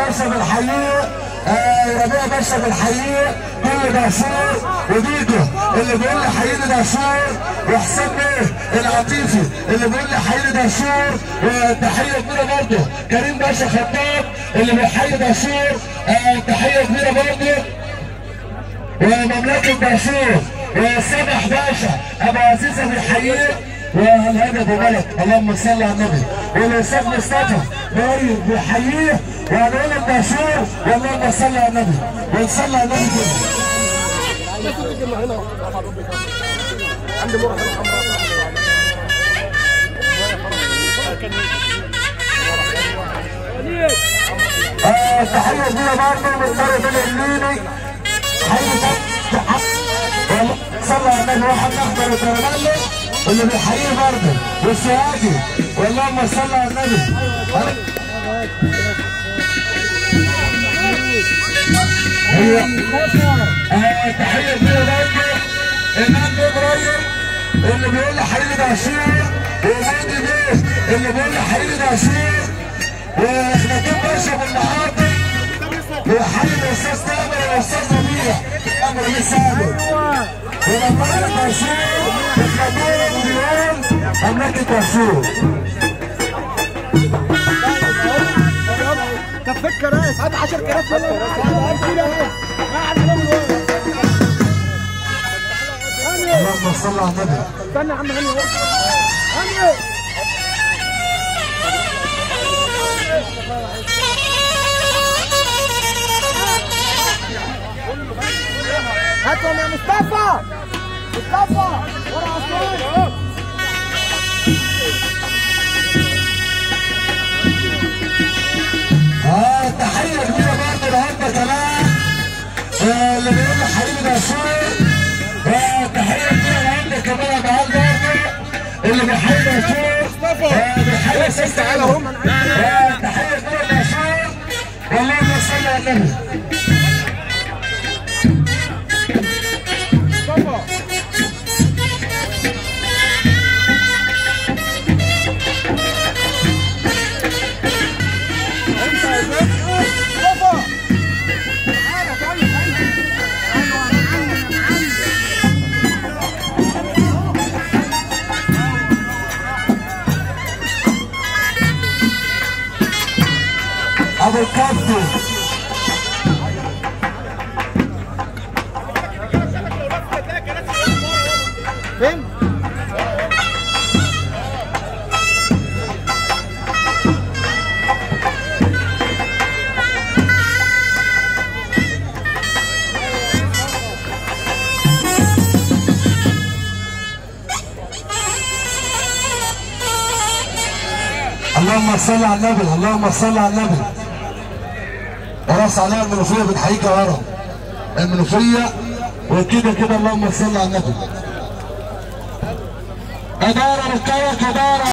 باشا بالحقيقه، ربيع باشا بالحقيقه، كل دهشور، وديكو اللي بيقول لي حقيقي دهشور، وحسام بيه العطيفي اللي بيقول لي حقيقي دهشور، وتحيه كبيره برضه كريم باشا خطاب اللي بيحيي دهشور، تحيه كبيره برضه ومملكه دهشور، وسامح باشا ابو عزيزه بيحييه، والهادي ابو ملك اللهم صل على النبي، والاستاذ مصطفى نايم بيحييه، وهنقول الدهشور واللهم صل على النبي، ونصلي على النبي كده. عندي مرة حمراء تحية كبيرة برضه من طرف اليميني، تحية صلى على النبي واحد اخضر وكراميل اللي بيحييه برضه، والسيادي واللهم صل على النبي. هي تحية كبيرة برضه امام ابراهيم اللي بيقول لي حقيقي دهشور، ومودي بيه اللي بيقول لي حقيقي دهشور، واخناتين باشا بالمحاضر، وحي الاستاذ تامر والاستاذ ربيع تامر بيه سالم، ومملكة دهشور اخناتين مليون مملكة دهشور. طب فك كراسي هات 10 كراسي اللهم صل على النبي. استنى يا عم هاني هاني هاتهم يا مصطفى ورا عصام. تحية كبيرة برضه النهارده كمان اللي بيقول لي حبيبي دهشور، تحية كبيرة النهارده كمان يا معلم برضه اللي بيحيي دهشور، بيحيي استاذ تعالى اهو، تحية كبيرة دهشور واللهم صل على النبي. ابو الكابتن فين؟ اللهم صل على النبي، اللهم صل على النبي. راس عليها المنوفيه بتحييك يا ورا المنوفيه، وكده كده اللهم صل على النبي. اداره بالكوك اداره.